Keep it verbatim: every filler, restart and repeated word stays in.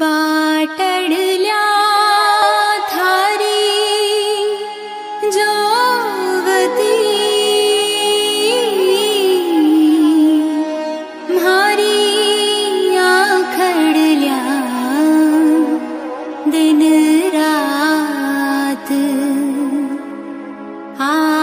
बाटडल्या थारी जोवती म्हारी आखडल्या दिन रात आ